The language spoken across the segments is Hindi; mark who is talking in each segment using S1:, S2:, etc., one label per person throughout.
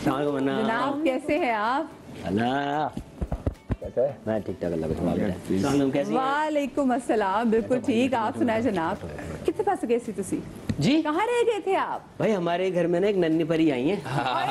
S1: को मना।
S2: जनाब कैसे हैं आप?
S1: अल्लाह कैसे है? मैं ठीक ठाक, अल्लाह का शुक्र। कैसे हैं?
S2: वालेकुम अस्सलाम, बिल्कुल ठीक। आप सुनाए जनाब, कितने पास गए सी तुसी?
S1: जी
S2: कहाँ रह गए थे आप?
S1: भाई हमारे घर में ना एक नन्ही परी आई है,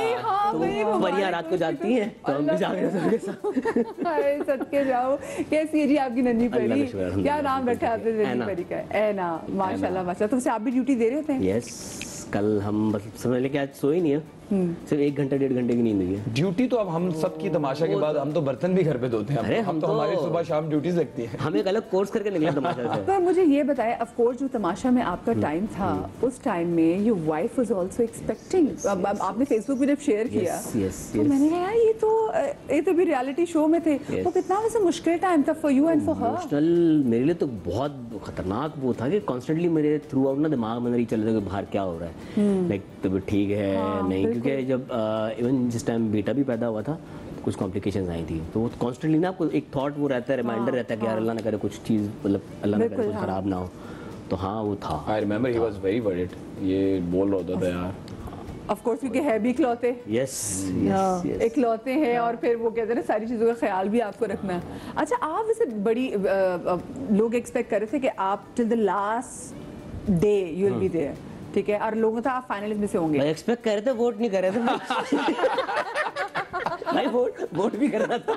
S1: तो परियां रात को जाती हैं तो हम भी जाग रहे थे।
S2: हाय सदके जाओ, कैसी है जी आपकी नन्ही
S1: अल्लाह
S2: परी?
S1: का शुक्र,
S2: क्या नाम रखा है आपने नन्ही परी का? ऐना, माशाल्लाह माशाल्लाह। तो आप भी ड्यूटी दे रहे होते हैं?
S1: यस, कल हम बस समझ लेके आज सोए नहीं है, सिर्फ 1 घंटा 1.5 घंटे की नींद हुई है।
S3: ड्यूटी तो अब हम सब की तमाशा के बाद हम तो बर्तन भी घर पे धोते हैं।
S1: अरे हम तो
S3: हमारी सुबह शाम ड्यूटीज लगती है।
S1: हम एक अलग कोर्स करके निकले तमाशा से।
S2: पर मुझे ये बताएं, ऑफ कोर्स जो तमाशा में आपका टाइम था, उस टाइम में your wife was also expecting. अब आपने फेसबुक पे जब शेयर किया तो मैंने कहा यार ये तो भी रियलिटी शो में थे, वो कितना वैसे मुश्किल टाइम था for you and for her.
S1: Emotional मेरे लिए तो बहुत खतरनाक वो था कि कॉन्स्टेंटली मेरे थ्रू आउट ना दिमाग में नहीं चल रहा कि बाहर क्या हो रहा है, लाइक तबीयत ठीक है नहीं, क्योंकि जब इवन जिस टाइम बेटा भी पैदा हुआ था कुछ कॉम्प्लिकेशंस आई थी, तो वो कॉन्स्टेंटली ना आपको एक थॉट वो रहता है, रिमाइंडर रहता है कि यार अल्लाह ना करे कुछ चीज़, मतलब अल्लाह ना करे कुछ खराब ना हो। तो हाँ वो था।
S3: I remember he was very worried, ये बोल रहा होता था यार।
S2: ऑफ कोर्स क्योंकि है भी इकलौते।
S1: यस
S2: इकलौते हैं और फिर वो कहते हैं सारी चीज़ों का ख्याल भी आपको रखना है। अच्छा, आप वैसे बड़ी लोग एक्सपेक्ट कर रहे थे कि आप till the last day you will be there, ठीक है, और लोगों था आप फाइनलिस्ट में से होंगे।
S1: मैं एक्सपेक्ट कर रहे थे, वोट नहीं कर रहे थे। भाई वोट भी करना था।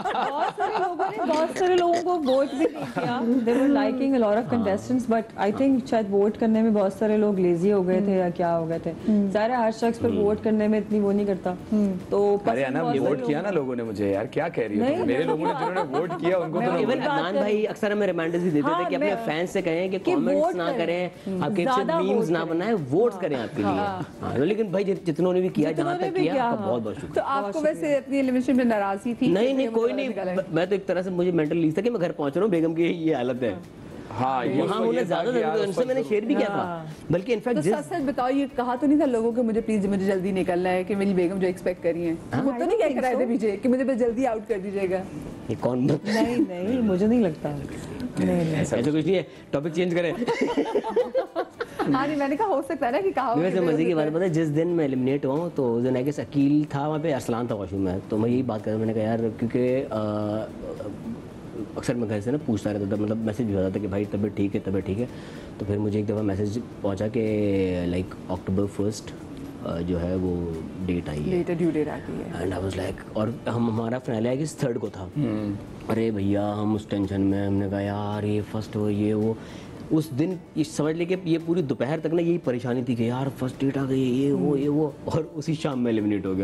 S4: बहुत सारे लोगों को वोट भी नहीं किया। They were liking a lot of contestants, but I think शायद वोट करने में बहुत सारे लोग लेजी हो गए थे या क्या हो गए थे। ज़ाहिर है हर शख्स पर वोट करने में इतनी वो नहीं करता। तो
S3: अरे ना वोट किया ना लोगों ने मुझे, यार क्या कह रही हो तुम? मेरे लोगों ने जिन्होंने वोट किया उनको तो
S1: इवन अदनान भाई अक्सर हमें रिमाइंडर्स भी देते थे कि अपने फैंस से कहें कि कमेंट्स ना करें, आपके मीम्स ना बनाएं, वोट्स करें आपके लिए। लेकिन भाई जितनों ने भी किया, जहाँ तक किया, आपका बहुत बहुत शुक्रिया।
S2: तो आपको वैसे अपनी एलिमिनेशन में नाराजगी थी?
S1: नहीं कोई नहीं, मैं तो एक तरह से मुझे मेंटल लीज था कि मैं घर पहुंच रहा हूँ, बेगम की ये हालत है। हाँ उन्हें ज्यादा उनसे मैंने शेयर भी किया था, बल्कि इनफैक्ट
S2: तो सच बताओ, ये कहा तो नहीं था लोगों को मुझे प्लीज मुझे जल्दी निकलना है कि मेरी बेगम जो एक्सपेक्ट कर रही है, वो तो नहीं कह रहे थे मुझे कि मुझे बस जल्दी आउट कर दीजिएगा?
S1: ये कौन?
S4: नहीं मुझे नहीं लगता। नहीं
S1: ऐसा कुछ नहीं है, टॉपिक चेंज करें।
S2: हाँ नहीं, मैंने कहा हो सकता है ना कि कहा।
S1: वैसे मजे की बात पता है, जिस दिन मैं एलिमिनेट हुआ तो उस दिन आई अकील था वहाँ पे, अरसलान था वॉशरूम में, तो मैं यही बात कर रहा, मैंने कहा यार क्योंकि अक्सर मैं घर से ना पूछता रहता था, मतलब मैसेज भी आता था कि भाई तबीयत ठीक है। तो फिर मुझे एक दफ़ा मैसेज पहुंचा कि लाइक October 1 जो है वो डेट आई है,
S2: ड्यू डेट आ गई है।
S1: एंड आई वाज लाइक, और हमारा फाइनल है कि 3rd को था। अरे भैया हम उस टेंशन में, हमने कहा यार ये फर्स्ट हो, ये वो। उस दिन ये समझ ले कि ये पूरी दोपहर तक ना यही परेशानी थी कि यार फर्स्ट डेट आ गई, ये वो, और उसी शाम में एलिमिनेट हो गया।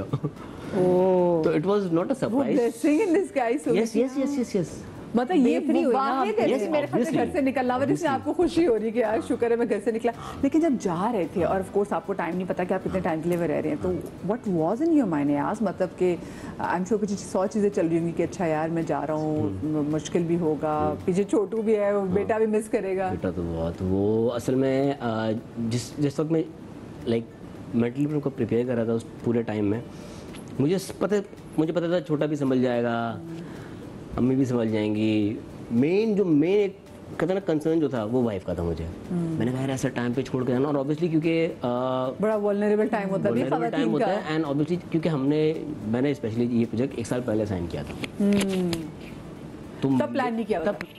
S1: तो it was not a surprise.
S2: Blessing in disguise.
S1: Yes
S2: मतलब ये वाहिद है जिसमें मेरे ख्याल से घर से निकलना हुआ, जिसमें आपको खुशी हो रही है कि यार शुक्र है मैं घर से निकला। लेकिन जब जा रहे थे और ऑफ कोर्स आपको टाइम नहीं पता कि आप कितने टाइम के लिए रह रहे हैं, तो what was in your mind? यार मतलब कि आई एम श्योर कुछ 100 चीज़ें चल रही होंगी कि अच्छा यार मैं जा रहा हूँ, मुश्किल भी होगा, पीछे छोटू भी है, बेटा भी मिस करेगा।
S1: बेटा तो बहुत, वो असल में जिस वक्त मैं लाइक मेंटली उनको प्रिपेयर कर रहा था उस पूरे टाइम में, मुझे पता था छोटा भी संभल जाएगा, अम्मी भी समझ जाएंगी। मेन एक कहते ना कंसर्न जो था वो वाइफ का था मुझे। मैंने कहा यार ऐसा टाइम पे छोड़ के जाना, और ऑब्वियसली क्योंकि
S2: बड़ा वल्नरेबल टाइम होता
S1: है, एंड ऑब्वियसली क्योंकि मैंने स्पेशली ये प्रोजेक्ट 1 साल पहले साइन किया था।
S2: तब प्लान नहीं किया, तब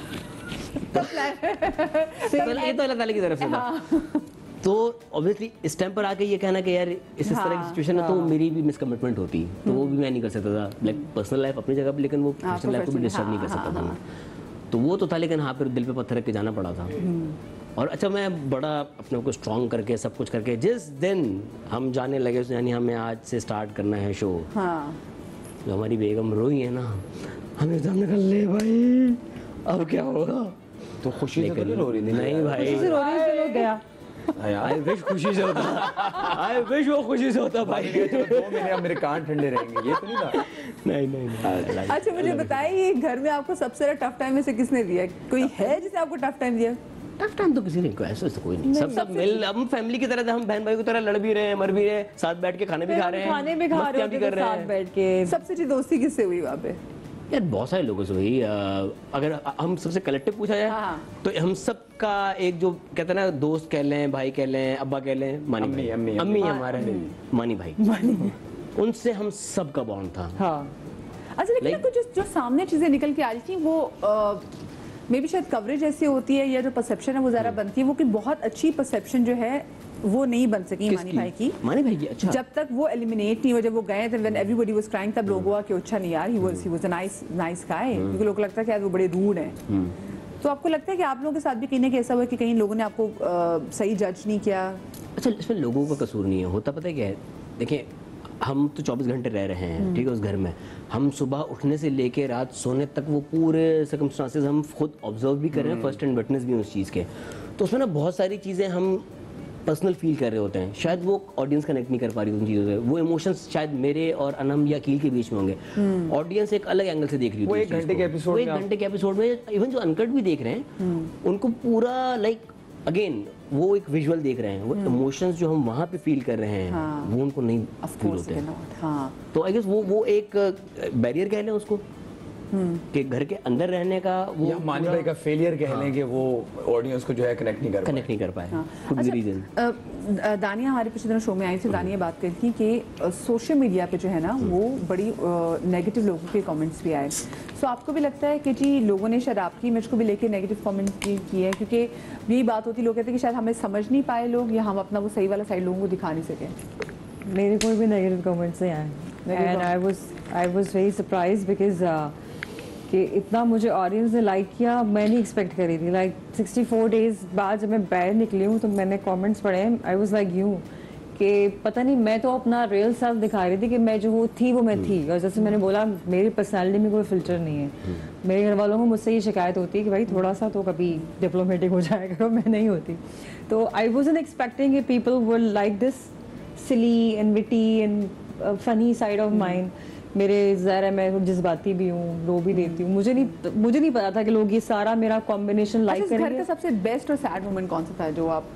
S1: ये तो अल्लाह ताला की तरफ से था। तो ऑब्वियसली इस टाइम पर आके ये कहना कि यार इस तरह की सिचुएशन में तो मेरी भी मिसकमिटमेंट होती, तो वो भी मैं नहीं कर सकता था। लाइक पर्सनल लाइफ अपनी जगह पर, लेकिन वो प्रोफेशनल लाइफ को भी डिस्टर्ब नहीं कर सकता था। तो वो तो था, लेकिन हाँ फिर दिल पे पत्थर रख के जाना पड़ा था। और अच्छा मैं बड़ा अपने को स्ट्रॉन्ग करके सब कुछ करके जिस दिन हम जाने लगे, यानी हमें आज से स्टार्ट करना है शो, जो हमारी बेगम रोई है ना, हमें तो हमने कहा ले भाई अब क्या होगा।
S3: तो खुशी से तो रो रही थी? नहीं
S4: भाई गया।
S1: आई विश खुशी से होता, आई विश वो खुशी से होता भाई।
S3: 2 महीने अब मेरे कान ठंडे रहेंगे, ये तो नहीं था।
S1: नहीं।
S2: अच्छा मुझे बताइए, घर में आपको सबसे ज्यादा टफ टाइम में से किसने दिया? कोई है जिसे आपको टफ टाइम दिया?
S1: टफ टाइम तो किसी ने, ऐसा तो कोई नहीं। सब मिल, हम फैमिली की तरह, हम बहन भाई की तरह लड़ भी रहे हैं, मर भी रहे हैं, साथ बैठ के खाने भी खा रहे हैं,
S4: खाने भी खा रहे हैं साथ बैठ के।
S2: सबसे अच्छी दोस्ती किससे हुई वहाँ पे?
S1: यार बहुत सारे लोगों से हुई। अगर हम सबसे कलेक्टिव पूछा जाए तो हम सब का एक जो कहते हैं ना, दोस्त कह लें, भाई कह लें, अब्बा कह लें, अम्मी हमारे मानी भाई। उनसे हम सबका बॉन्ड था।
S2: हाँ अच्छा, लेकिन
S1: Like-
S2: कुछ जो सामने चीजें निकल के आ रही थी वो मे बी शायद कवरेज ऐसी होती है या जो परसेप्शन है वो ज़्यादा बनती है, वो कि बहुत अच्छी परसेप्शन जो है वो नहीं बन सकी मानी भाई की।
S1: मानी भाई की अच्छा
S2: जब तक वो एलिमिनेट नहीं हुआ, जब वो गए थे, व्हेन एवरीबॉडी वाज क्राइंग, तब लोगों हुआ कि अच्छा नहीं यार, he was a nice guy, क्योंकि लोगों को लगता है कि यार वो बड़े रूड हैं। तो आपको लगता है कि आप लोगों के साथ भी कहीं ना कहीं ऐसा हुआ कि कहीं लोगों ने आपको सही जज नहीं किया?
S1: अच्छा, इसमें लोगों का कसूर नहीं है, होता पता है क्या है, देखिए हम तो 24 घंटे रह रहे हैं, ठीक है, उस घर में हम सुबह उठने से लेके रात सोने तक वो पूरे सर्कमस्टांसेस हम खुद ऑब्जर्व भी कर रहे हैं, फर्स्ट हैंड विटनेस भी उस चीज़ के। तो उसमें ना बहुत सारी चीज़ें हम पर्सनल फील कर रहे होते हैं, शायद वो ऑडियंस कनेक्ट नहीं कर पा रही उन चीज़ों से, वो इमोशंस शायद मेरे और अनम या अकील के बीच में होंगे, ऑडियंस एक अलग एंगल से देख रही
S3: वो
S1: होती
S3: एक घंटे के एपिसोड
S1: वो एक घंटे के एपिसोड में इवन जो अनकट भी देख रहे हैं उनको पूरा लाइक अगेन वो एक विजुअल देख रहे हैं, वो इमोशंस जो हम वहाँ पे फील कर रहे हैं वो उनको नहीं फील होते हैं।
S2: हाँ,
S1: तो आई गेस वो एक बैरियर कह लें उसको कि घर के अंदर रहने का वो
S3: या मानी भाई का फेलियर कह लें कि वो ऑडियंस को जो है कनेक्ट नहीं कर पाए।
S1: कुछ भी रीजन।
S2: दानिया हमारे पिछले दिनों शो में आई थी, दानिया बात करी थी कि सोशल मीडिया पे जो है ना वो बड़ी नेगेटिव लोगों के कमेंट्स भी आए। सो आपको भी लगता है कि जी लोगों ने शायद आपकी इमेज को भी लेके नेगेटिव कमेंट किए हैं, क्योंकि यही बात होती, लोग कहते हैं कि शायद हमें समझ नहीं पाए लोग, या हम अपना वो सही वाला साइड लोगों को दिखा नहीं सके?
S4: मेरे कोई भी नेगेटिव कमेंट्स नहीं आए, and I was very surprised because कि इतना मुझे ऑडियंस ने लाइक किया, मैं नहीं एक्सपेक्ट करी थी। लाइक 64 डेज बाद जब मैं बाहर निकली हूँ तो मैंने कमेंट्स पढ़े, आई वाज लाइक यूँ कि पता नहीं, मैं तो अपना रियल सेल्फ दिखा रही थी कि मैं जो वो थी वो मैं थी। और जैसे मैंने बोला, मेरी पर्सनालिटी में कोई फिल्टर नहीं है। मेरे घर वालों को मुझसे ये शिकायत होती है कि भाई थोड़ा सा तो कभी डिप्लोमेटिक हो जाया करो, मैं नहीं होती। तो आई वाज़न्ट एक्सपेक्टिंग कि people will like this silly and witty and funny side of mind. मेरे ज़रा मैं जज्बाती भी हूँ, रो भी देती हूँ, मुझे नहीं पता था कि लोग ये सारा मेरा कॉम्बिनेशन लाइक करेंगे।
S2: घर का सबसे बेस्ट और सैड मोमेंट कौन सा था जो आप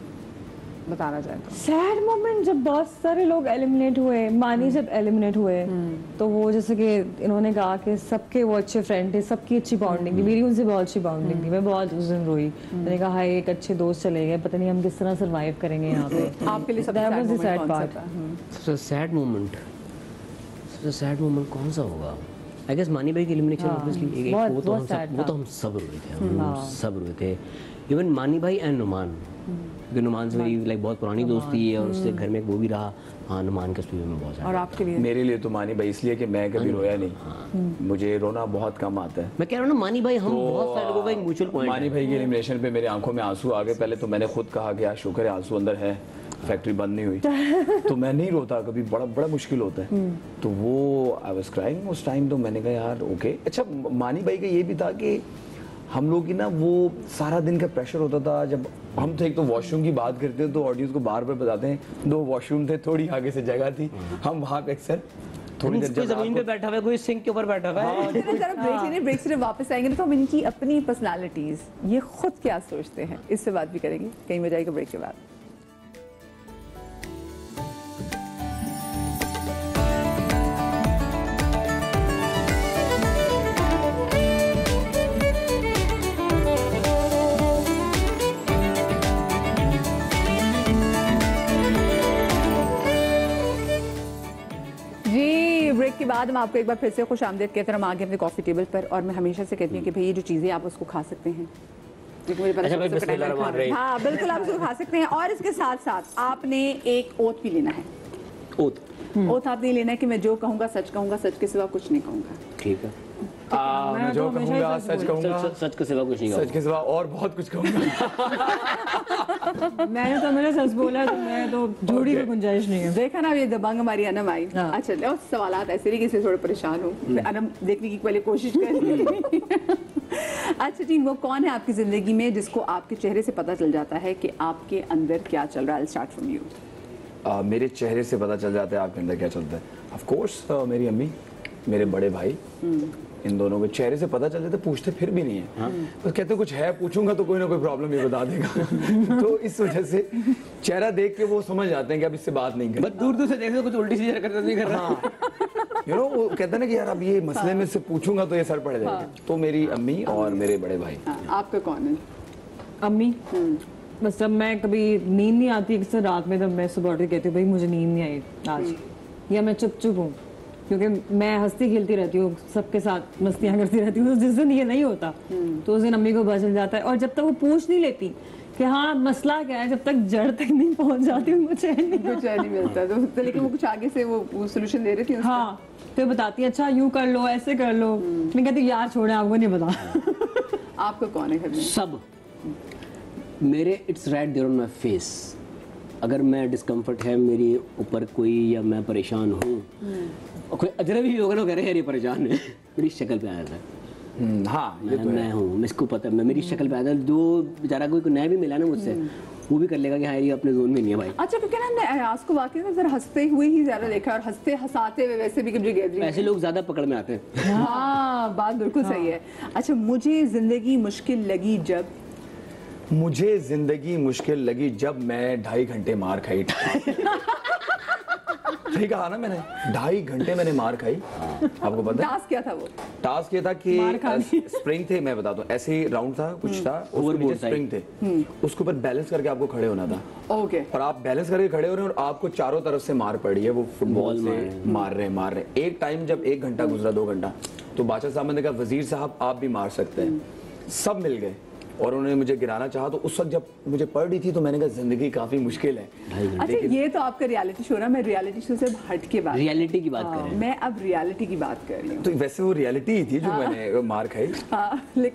S2: बताना चाहते हैं?
S4: सैड मोमेंट जब बहुत सारे लोग एलिमिनेट हुए, मानी जब एलिमिनेट हुए तो वो जैसे कि इन्होंने कहा कि सबके वो अच्छे फ्रेंड थे, सबकी अच्छी बॉन्डिंग थी, मेरी उनसे बहुत अच्छी बॉन्डिंग थी, मैं बहुत उस दिन रोई। मैंने कहा हाय, एक अच्छे दोस्त चले गए, पता नहीं हम किस तरह सर्वाइव करेंगे यहाँ पे।
S2: आपके लिए
S1: सबसे सैड मोमेंट कौन सा होगा? आई गेस मानी भाई की एलिमिनेशन ऑब्वियसली वो तो हम सब रोए थे, हम सब रोए थे, इवन मानी भाई एंड नुमान, क्योंकि नुमान से मेरी लाइक बहुत पुरानी दोस्ती है और उससे घर में वो भी रहा। हाँ, नुमान के स्टूडियो में बहुत सारा।
S2: और आपके लिए?
S3: मेरे लिए तो मानी भाई इसलिए कि मैं कभी रोया नहीं, मुझे रोना बहुत कम आता है।
S1: मैं कह रहा हूँ ना, मानी भाई हम बहुत सारे लोगों का एक म्यूचुअल पॉइंट है।
S3: मानी भाई की एलिमिनेशन पे मेरे आंखों में आंसू आ गए। पहले तो मैंने खुद कहा कि यार शुक्र है आंसू अंदर है, फैक्ट्री बंद नहीं हुई। तो मैं नहीं रोता कभी, बड़ा मुश्किल होता है। तो वो आई वाज क्राइंग उस टाइम। तो मैंने कहा यार ओके। अच्छा, मानी भाई का ये भी था कि हम लोग की ना वो सारा दिन का प्रेशर होता था। जब हम तो एक तो वॉशरूम की बात करते हैं तो ऑडियंस को बार बार बताते हैं 2 वॉशरूम थे, थोड़ी आगे से जगह थी, हम वहाँ पे अक्सर थोड़ी देर
S1: कोई जमीन पे बैठा हुआ है, कोई सिंक के ऊपर बैठा हुआ है।
S2: ब्रेक से वापस आएंगे तो हम इनकी अपनी पर्सनालिटीज, ये खुद क्या सोचते हैं, इससे बात भी करेंगे। कहीं में जाएगा ब्रेक के बाद। ब्रेक के बाद हम आपको एक बार फिर से खुश आमदीद कहते हैं। हम आगे अपने कॉफी टेबल पर, और मैं हमेशा से कहती हूँ कि भाई ये जो चीज़ें आप उसको खा सकते हैं, मुझे पता है। हाँ बिल्कुल, आप उसको खा सकते हैं। और इसके साथ साथ आपने एक ओथ भी लेना है। ओथ आपने लेना है कि मैं जो कहूँगा सच कहूँगा, सच के सिवा कुछ नहीं कहूँगा।
S1: ठीक है,
S3: मैं जो कहूँगा सच कहूँगा,
S1: सच के सिवा कुछ नहीं कहूँगा,
S3: सच के सिवा और बहुत कुछ कहूँगा।
S4: मैंने तो मेरा सच बोला, तो मैं तो झूठी की गुंजाइश नहीं है।
S2: देखा ना, ये दबंग हमारी अनम आई। अच्छा, और सवालात ऐसे नहीं कि थोड़े परेशान हूँ, अनम देखने की पहले कोशिश कर। अच्छा जी, वो कौन है आपकी जिंदगी में जिसको आपके चेहरे से पता चल जाता है कि आपके अंदर क्या चल रहा है? Start from you.
S3: मेरे चेहरे से पता चल जाता है आपके अंदर क्या चलता है। ऑफ कोर्स मेरी अम्मी, मेरे बड़े भाई, इन दोनों के चेहरे से पता चल जाता है। पूछते फिर भी नहीं है, बस कहते कुछ है, पूछूंगा तो कोई ना कोई प्रॉब्लम ये बता देगा। तो इस वजह से चेहरा देख के वो समझ जाते हैं कि अब इससे बात नहीं करें।
S1: बस दूर से देखते कुछ उल्टी सीधी हरकत नहीं कर रहा।
S3: यू नो, वो कहते हैं ना कि यार अब ये मसले में से पूछूंगा तो ये सर पड़ जाएगा। तो मेरी अम्मी और मेरे बड़े भाई।
S2: आपका कौन है?
S4: अम्मी। बस जब मैं कभी नींद नहीं आती अक्सर रात में, तब मैं सुबह उठ के कहती हूँ भाई मुझे नींद नहीं आई आज, या मैं चुप चुप हूँ, क्योंकि मैं हंसती खेलती रहती हूँ, सबके साथ मस्तियाँ करती रहती हूँ। जिस दिन ये नहीं होता तो उस दिन अम्मी को पता चल जाता है। और जब तक वो पूछ नहीं लेती कि हाँ मसला क्या है, जब तक जड़ तक नहीं पहुंच जाती उनको चैन नहीं
S2: मिलता। तो लेकिन वो कुछ आगे से वो सोल्यूशन दे रही थी उसका?
S4: हाँ, तो बताती है अच्छा यूं कर लो, ऐसे कर लो। मैं कहती यार छोड़े, आपको नहीं पता।
S2: आपको कौन है घर में?
S1: सब मेरे it's right there on my face. अगर मैं डिस्कम्फर्ट है मेरे ऊपर कोई, या मैं परेशान हूँ, कोई अजनबी भी होगा ना कह रहे हैं ये परेशान है, मेरी शक्ल पे आया था।
S3: हाँ ये तो
S1: मैं हूँ, मैं इसको पता है, मेरी शक्ल पे आया था। जो बेचारा कोई नया भी मिला ना मुझसे, वो भी कर लेगा कि हाँ ये अपने जोन में नहीं है भाई।
S2: अच्छा, क्योंकि ना हमने अयाज को वाकई में जरा हंसते हुए ही ज्यादा देखा, और हंसते हंसाते हुए वैसे भी कभी गैदरिंग
S1: ऐसे लोग ज्यादा पकड़ में आते हैं।
S2: हाँ, बात बिल्कुल सही है। अच्छा, मुझे जिंदगी मुश्किल लगी जब,
S3: मुझे जिंदगी मुश्किल लगी जब मैं 2.5 घंटे मार खाई। सही कहा ना मैंने, 2.5 घंटे मैंने मार खाई। आपको पता है
S2: टास्क क्या था वो?
S3: टास्क ये था कि स्प्रिंग थे, मैं बताता हूँ, ऐसे ही राउंड था, कुछ था, उसके नीचे स्प्रिंग थे, उसके ऊपर बैलेंस करके आपको खड़े होना था।
S2: ओके।
S3: और आप बैलेंस करके खड़े हो रहे हैं और आपको चारों तरफ से मार पड़ी है, वो फुटबॉल से मार रहे हैं। एक टाइम जब 1 घंटा गुजरा, 2 घंटा, तो बादशाह साहब ने कहा वजीर साहब आप भी मार सकते हैं। सब मिल गए और उन्होंने मुझे गिराना चाहा। तो उस वक्त जब मुझे पड़ रही थी तो मैंने कहा जिंदगी काफी मुश्किल है।
S2: अच्छा, ये तो आपका रियलिटी शो ना, मैं रियलिटी शो से हट के बात,
S1: रियलिटी की बात कर रहे हैं।
S2: मैं अब रियलिटी की बात कर रही हूँ।
S3: तो वैसे वो रियलिटी ही थी जो मैंने मार खाई।
S2: हाँ,